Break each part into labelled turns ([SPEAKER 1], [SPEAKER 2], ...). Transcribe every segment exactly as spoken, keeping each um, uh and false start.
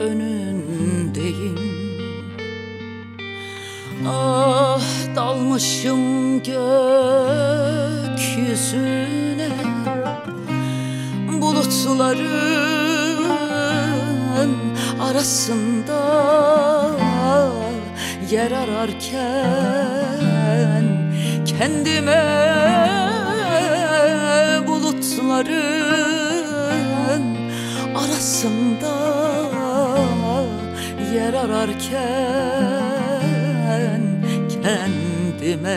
[SPEAKER 1] önündeyim. Ah, dalmışım gökyüzüne, bulutların arasında yer ararken kendime bulutların arasında yer ararken kendime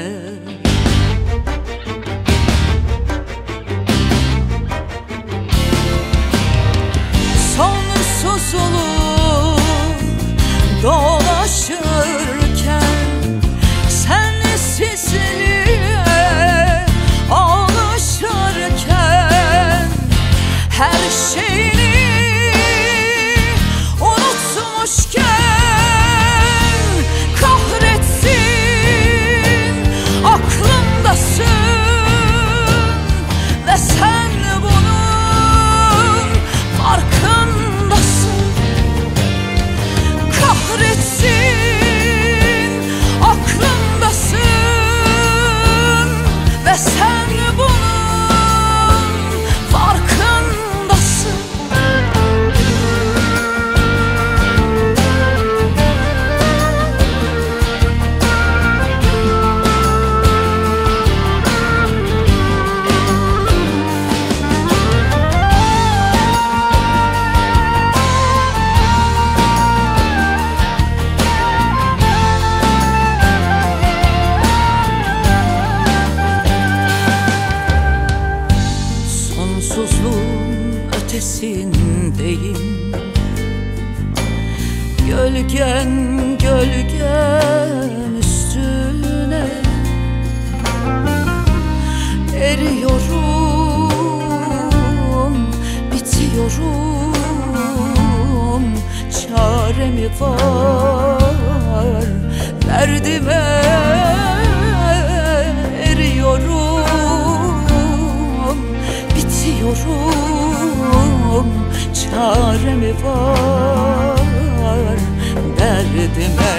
[SPEAKER 1] sonsuz olup dolaşırken sensizliğe alışırken her şeyini unutmuşken kahretsin aklımdasın ve sen bunun farkındasın. Kahretsin aklımdasın ve sen bunun farkındasın. Sonsuzluğun ötesindeyim. Gölgen gölgem üstüne eriyorum, bitiyorum. Çare mi var derdime? Eriyorum, bitiyorum. Çare mi var derdime?